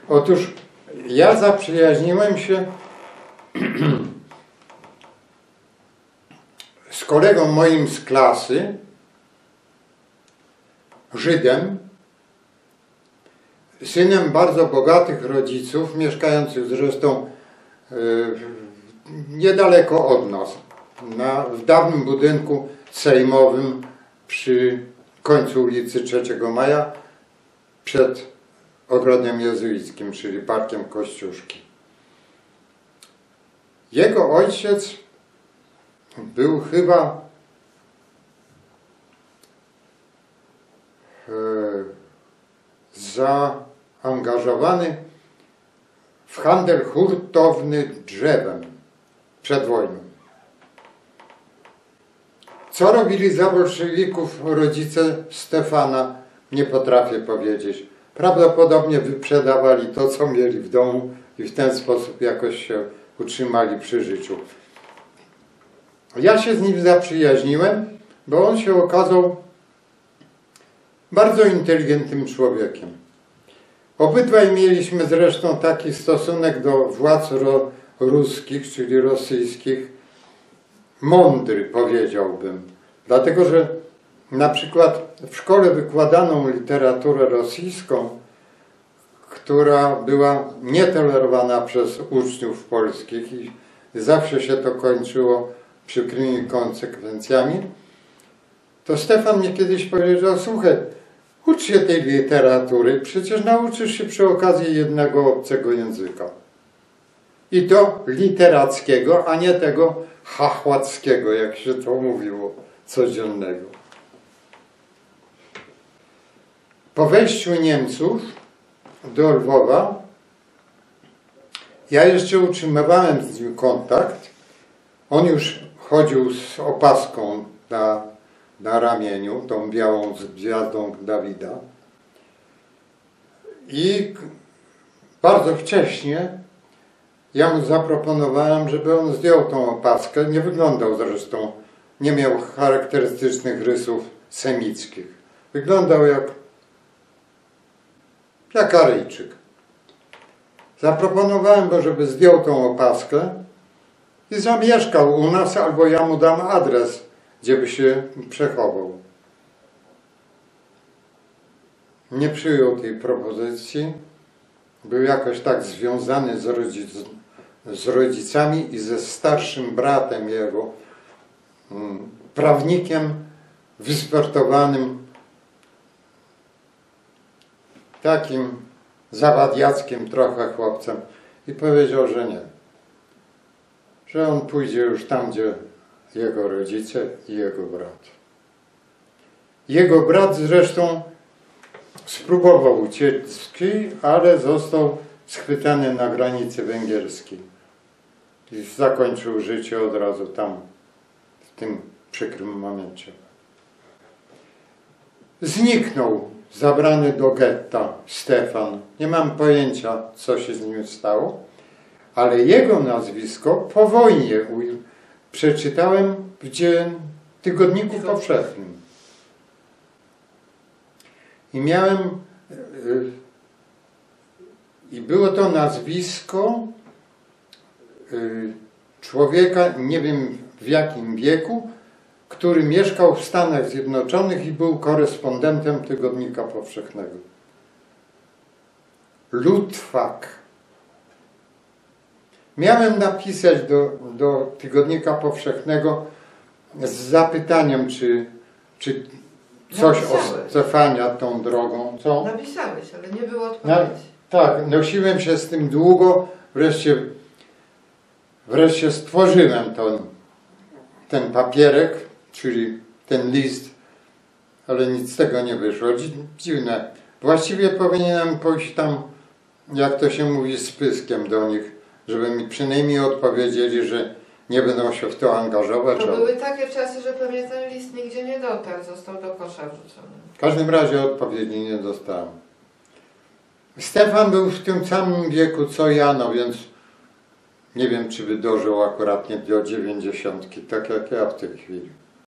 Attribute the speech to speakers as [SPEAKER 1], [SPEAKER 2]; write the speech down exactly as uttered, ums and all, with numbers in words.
[SPEAKER 1] Otóż ja zaprzyjaźniłem się z kolegą moim z klasy, Żydem, synem bardzo bogatych rodziców, mieszkających zresztą yy, niedaleko od nas, na, w dawnym budynku sejmowym przy końcu ulicy trzeciego Maja, przed ogrodem jezuickim, czyli parkiem Kościuszki. Jego ojciec był chyba e, zaangażowany w handel hurtowny drzewem przed wojną. Co robili za bolszewików rodzice Stefana, nie potrafię powiedzieć. Prawdopodobnie wyprzedawali to, co mieli w domu i w ten sposób jakoś się utrzymali przy życiu. Ja się z nim zaprzyjaźniłem, bo on się okazał bardzo inteligentnym człowiekiem. Obydwaj mieliśmy zresztą taki stosunek do władz ro, ruskich, czyli rosyjskich, mądry, powiedziałbym. Dlatego, że na przykład w szkole wykładaną literaturę rosyjską, która była nietolerowana przez uczniów polskich i zawsze się to kończyło przykrymi konsekwencjami, to Stefan mnie kiedyś powiedział: słuchaj, ucz się tej literatury, przecież nauczysz się przy okazji jednego obcego języka. I to literackiego, a nie tego chachłackiego, jak się to mówiło, codziennego. Po wejściu Niemców do Lwowa ja jeszcze utrzymywałem z nim kontakt. On już chodził z opaską na, na ramieniu, tą białą z gwiazdą Dawida. I bardzo wcześnie ja mu zaproponowałem, żeby on zdjął tą opaskę. Nie wyglądał zresztą, nie miał charakterystycznych rysów semickich. Wyglądał jak, jak Aryjczyk. Zaproponowałem go, żeby zdjął tą opaskę i zamieszkał u nas, albo ja mu dam adres, gdzie by się przechował. Nie przyjął tej propozycji. Był jakoś tak związany z, rodzic, z rodzicami i ze starszym bratem jego, hmm, prawnikiem wysportowanym, takim zawadiackim trochę chłopcem, i powiedział, że nie. Że on pójdzie już tam, gdzie jego rodzice i jego brat. Jego brat zresztą spróbował ucieczki, ale został schwytany na granicy węgierskiej i zakończył życie od razu tam, w tym przykrym momencie. Zniknął, zabrany do getta, Stefan. Nie mam pojęcia, co się z nim stało, ale jego nazwisko po wojnie przeczytałem w Tygodniku Powszechnym. I miałem, yy, i było to nazwisko yy, człowieka, nie wiem w jakim wieku, który mieszkał w Stanach Zjednoczonych i był korespondentem Tygodnika Powszechnego. Ludwak. Miałem napisać do, do Tygodnika Powszechnego z zapytaniem, czy, czy coś
[SPEAKER 2] Napisałeś.
[SPEAKER 1] o Stefania tą drogą. Co?
[SPEAKER 2] Napisałeś, ale nie było odpowiedzi.
[SPEAKER 1] No, tak, nosiłem się z tym długo, wreszcie, wreszcie stworzyłem to, ten papierek, czyli ten list, ale nic z tego nie wyszło. Dziwne. Właściwie powinienem pójść tam, jak to się mówi, z pyskiem do nich, żeby mi przynajmniej odpowiedzieli, że nie będą się w to angażować.
[SPEAKER 2] To były takie czasy, że pewnie ten list nigdzie nie dotarł, został do kosza wrzucony.
[SPEAKER 1] W każdym razie odpowiedzi nie dostałem. Stefan był w tym samym wieku co ja, no więc nie wiem, czy by dożył akurat nie do dziewięćdziesiątki, tak jak ja w tej chwili.